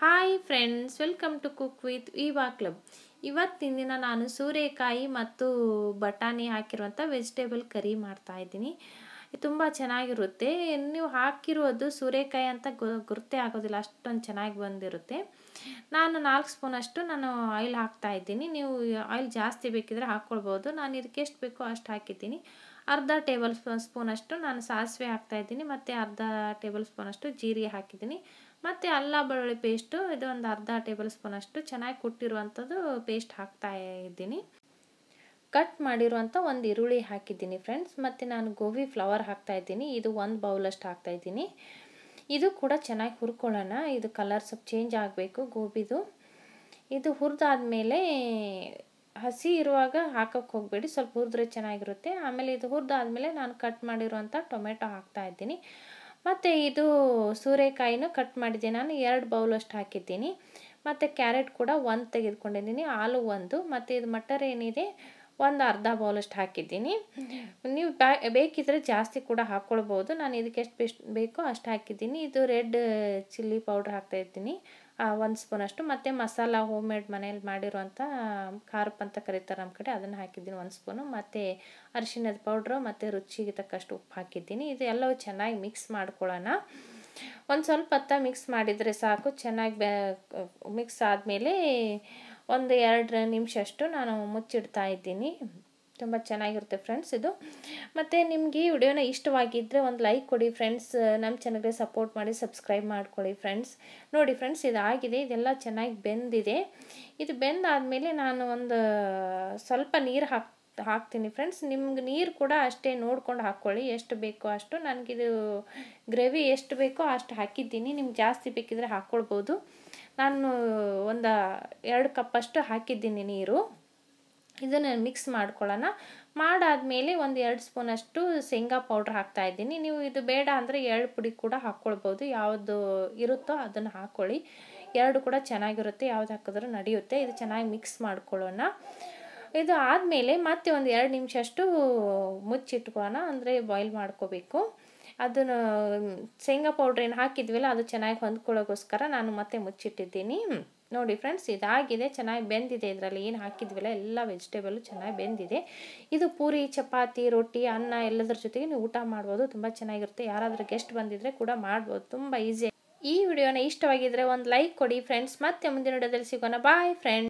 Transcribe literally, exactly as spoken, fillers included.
Hi friends, welcome to cook with Viva club. ಇವತ್ತಿನ ದಿನ ನಾನು ಸೂರೆಕಾಯಿ ಮತ್ತು ಬಟಾಣಿ ಹಾಕಿರುವಂಥ ವೆಜಿಟೇಬಲ್ ಕರಿ ಮಾಡ್ತಾ ಇದ್ದೀನಿ. ತುಂಬ ಚೆನ್ನಾಗಿರುತ್ತೆ. ನೀವು ಹಾಕಿರೋದು ಸೂರೆಕಾಯಿ ಅಂತ ಗುರುತೇ ಆಗೋದಿಲ್ಲ, ಅಷ್ಟೊಂದು ಚೆನ್ನಾಗಿ ಬಂದಿರುತ್ತೆ. ನಾನು ನಾಲ್ಕು ಸ್ಪೂನಷ್ಟು ನಾನು ಆಯಿಲ್ ಹಾಕ್ತಾ ಇದ್ದೀನಿ. ನೀವು ಆಯಿಲ್ ಜಾಸ್ತಿ ಬೇಕಿದ್ರೆ ಹಾಕ್ಕೊಳ್ಬೋದು. ನಾನು ಇದಕ್ಕೆ ಎಷ್ಟು ಬೇಕೋ ಅಷ್ಟು ಹಾಕಿದ್ದೀನಿ. ಅರ್ಧ ಟೇಬಲ್ ಸ್ಪೂನಷ್ಟು ನಾನು ಸಾಸಿವೆ ಹಾಕ್ತಾಯಿದ್ದೀನಿ ಮತ್ತು ಅರ್ಧ ಟೇಬಲ್ ಸ್ಪೂನಷ್ಟು ಜೀರಿಗೆ ಹಾಕಿದ್ದೀನಿ. ಮತ್ತು ಅಲ್ಲ ಬೆಳ್ಳುಳ್ಳಿ ಪೇಸ್ಟು ಇದು ಒಂದು ಅರ್ಧ ಟೇಬಲ್ ಸ್ಪೂನಷ್ಟು ಚೆನ್ನಾಗಿ ಕುಟ್ಟಿರುವಂಥದ್ದು ಪೇಸ್ಟ್ ಹಾಕ್ತಾ ಇದ್ದೀನಿ. ಕಟ್ ಮಾಡಿರುವಂಥ ಒಂದು ಈರುಳ್ಳಿ ಹಾಕಿದ್ದೀನಿ ಫ್ರೆಂಡ್ಸ್. ಮತ್ತು ನಾನು ಗೋಬಿ ಫ್ಲವರ್ ಹಾಕ್ತಾಯಿದ್ದೀನಿ. ಇದು ಒಂದು ಬೌಲಷ್ಟು ಹಾಕ್ತಾಯಿದ್ದೀನಿ. ಇದು ಕೂಡ ಚೆನ್ನಾಗಿ ಹುರ್ಕೊಳ್ಳೋಣ. ಇದು ಕಲರ್ ಸ್ವಲ್ಪ ಚೇಂಜ್ ಆಗಬೇಕು ಗೋಬಿದು. ಇದು ಹುರಿದಾದ್ಮೇಲೆ ಹಸಿ ಇರುವಾಗ ಹಾಕೋಕ್ಕೆ ಹೋಗಬೇಡಿ, ಸ್ವಲ್ಪ ಹುರಿದ್ರೆ ಚೆನ್ನಾಗಿರುತ್ತೆ. ಆಮೇಲೆ ಇದು ಹುರಿದಾದ್ಮೇಲೆ ನಾನು ಕಟ್ ಮಾಡಿರುವಂಥ ಟೊಮೆಟೊ ಹಾಕ್ತಾಯಿದ್ದೀನಿ. ಮತ್ತು ಇದು ಸೂರೆಕಾಯಿನೂ ಕಟ್ ಮಾಡಿದ್ದೀನಿ. ನಾನು ಎರಡು ಬೌಲಷ್ಟು ಹಾಕಿದ್ದೀನಿ. ಮತ್ತು ಕ್ಯಾರೆಟ್ ಕೂಡ ಒಂದು ತೆಗೆದುಕೊಂಡಿದ್ದೀನಿ, ಆಲೂ ಒಂದು, ಮತ್ತು ಇದು ಮಟರ್ ಏನಿದೆ ಒಂದು ಅರ್ಧ ಬೌಲಷ್ಟು ಹಾಕಿದ್ದೀನಿ. ನೀವು ಬೇಕಿದ್ರೆ ಜಾಸ್ತಿ ಕೂಡ ಹಾಕ್ಕೊಳ್ಬೋದು. ನಾನು ಇದಕ್ಕೆ ಎಷ್ಟು ಬೆಸ್ಟ್ ಬೇಕೋ ಅಷ್ಟು ಹಾಕಿದ್ದೀನಿ. ಇದು ರೆಡ್ ಚಿಲ್ಲಿ ಪೌಡ್ರ್ ಹಾಕ್ತಾಯಿದ್ದೀನಿ ಒಂದು ಸ್ಪೂನಷ್ಟು. ಮತ್ತು ಮಸಾಲ ಹೋಮ್ ಮೇಡ್ ಮನೇಲಿ ಮಾಡಿರುವಂಥ ಖಾರಪ್ಪ ಅಂತ ಕರೀತಾರೆ ನಮ್ಮ ಕಡೆ, ಅದನ್ನು ಹಾಕಿದ್ದೀನಿ ಒಂದು ಸ್ಪೂನು. ಮತ್ತು ಅರಿಶಿಣದ ಪೌಡ್ರು ಮತ್ತು ರುಚಿಗೆ ತಕ್ಕಷ್ಟು ಉಪ್ಪು ಹಾಕಿದ್ದೀನಿ. ಇದು ಎಲ್ಲವೂ ಚೆನ್ನಾಗಿ ಮಿಕ್ಸ್ ಮಾಡ್ಕೊಳ್ಳೋಣ. ಒಂದು ಸ್ವಲ್ಪ ಹೊತ್ತು ಮಿಕ್ಸ್ ಮಾಡಿದರೆ ಸಾಕು. ಚೆನ್ನಾಗಿ ಬೆ ಮಿಕ್ಸ್ ಆದಮೇಲೆ ಒಂದು ಎರಡು ನಿಮಿಷ ಅಷ್ಟು ನಾನು ಮುಚ್ಚಿಡ್ತಾ ಇದ್ದೀನಿ. ತುಂಬ ಚೆನ್ನಾಗಿರುತ್ತೆ ಫ್ರೆಂಡ್ಸ್ ಇದು. ಮತ್ತು ನಿಮಗೆ ಈ ವಿಡಿಯೋನ ಇಷ್ಟವಾಗಿದ್ದರೆ ಒಂದು ಲೈಕ್ ಕೊಡಿ ಫ್ರೆಂಡ್ಸ್. ನಮ್ಮ ಚಾನಲ್ಗೆ ಸಪೋರ್ಟ್ ಮಾಡಿ ಸಬ್ಸ್ಕ್ರೈಬ್ ಮಾಡ್ಕೊಳ್ಳಿ ಫ್ರೆಂಡ್ಸ್. ನೋಡಿ ಫ್ರೆಂಡ್ಸ್, ಇದಾಗಿದೆ, ಇದೆಲ್ಲ ಚೆನ್ನಾಗಿ ಬೆಂದಿದೆ. ಇದು ಬೆಂದಾದಮೇಲೆ ನಾನು ಒಂದು ಸ್ವಲ್ಪ ನೀರು ಹಾಕ್ ಹಾಕ್ತೀನಿ ಫ್ರೆಂಡ್ಸ್. ನಿಮ್ಗೆ ನೀರು ಕೂಡ ಅಷ್ಟೇ ನೋಡ್ಕೊಂಡು ಹಾಕ್ಕೊಳ್ಳಿ, ಎಷ್ಟು ಬೇಕೋ ಅಷ್ಟು. ನನಗಿದು ಗ್ರೇವಿ ಎಷ್ಟು ಬೇಕೋ ಅಷ್ಟು ಹಾಕಿದ್ದೀನಿ. ನಿಮ್ಗೆ ಜಾಸ್ತಿ ಬೇಕಿದ್ರೆ ಹಾಕ್ಕೊಳ್ಬೋದು. ನಾನು ಒಂದು ಎರಡು ಕಪ್ಪಷ್ಟು ಹಾಕಿದ್ದೀನಿ ನೀರು. ಇದನ್ನು ಮಿಕ್ಸ್ ಮಾಡ್ಕೊಳ್ಳೋಣ. ಮಾಡಾದಮೇಲೆ ಒಂದು ಎರಡು ಸ್ಪೂನಷ್ಟು ಶೇಂಗಾ ಪೌಡ್ರ್ ಹಾಕ್ತಾಯಿದ್ದೀನಿ. ನೀವು ಇದು ಬೇಡ ಅಂದರೆ ಎಳ್ಳು ಪುಡಿ ಕೂಡ ಹಾಕ್ಕೊಳ್ಬೋದು. ಯಾವುದು ಇರುತ್ತೋ ಅದನ್ನು ಹಾಕ್ಕೊಳ್ಳಿ. ಎರಡು ಕೂಡ ಚೆನ್ನಾಗಿರುತ್ತೆ, ಯಾವ್ದು ಹಾಕಿದ್ರೂ ನಡೆಯುತ್ತೆ. ಇದು ಚೆನ್ನಾಗಿ ಮಿಕ್ಸ್ ಮಾಡ್ಕೊಳ್ಳೋಣ. ಇದು ಆದಮೇಲೆ ಮತ್ತೆ ಒಂದು ಎರಡು ನಿಮಿಷ ಅಷ್ಟು ಮುಚ್ಚಿಟ್ಕೊಳ್ಳೋಣ, ಅಂದರೆ ಬಾಯ್ಲ್ ಮಾಡ್ಕೋಬೇಕು. ಅದನ್ನು ಶೇಂಗಾ ಪೌಡ್ರ್ ಏನು ಹಾಕಿದ್ವಲ್ಲ ಅದು ಚೆನ್ನಾಗಿ ಹೊಂದ್ಕೊಳ್ಳೋಕ್ಕೋಸ್ಕರ ನಾನು ಮತ್ತೆ ಮುಚ್ಚಿಟ್ಟಿದ್ದೀನಿ. ನೋಡಿ ಫ್ರೆಂಡ್ಸ್, ಇದಾಗಿದೆ, ಚೆನ್ನಾಗಿ ಬೆಂದಿದೆ. ಇದರಲ್ಲಿ ಏನು ಹಾಕಿದ್ವಲ್ಲ ಎಲ್ಲ ವೆಜಿಟೇಬಲು ಚೆನ್ನಾಗಿ ಬೆಂದಿದೆ. ಇದು ಪೂರಿ, ಚಪಾತಿ, ರೊಟ್ಟಿ, ಅನ್ನ ಎಲ್ಲದರ ಜೊತೆಗೆ ನೀವು ಊಟ ಮಾಡ್ಬೋದು. ತುಂಬ ಚೆನ್ನಾಗಿರುತ್ತೆ. ಯಾರಾದರೂ ಗೆಸ್ಟ್ ಬಂದಿದ್ದರೆ ಕೂಡ ಮಾಡ್ಬೋದು, ತುಂಬ ಈಸಿ. ಈ ವಿಡಿಯೋನ ಇಷ್ಟವಾಗಿದ್ದರೆ ಒಂದು ಲೈಕ್ ಕೊಡಿ ಫ್ರೆಂಡ್ಸ್. ಮತ್ತೆ ಮುಂದಿನ ವಿಡಿಯೋದಲ್ಲಿ ಸಿಗೋಣ. Bye friends.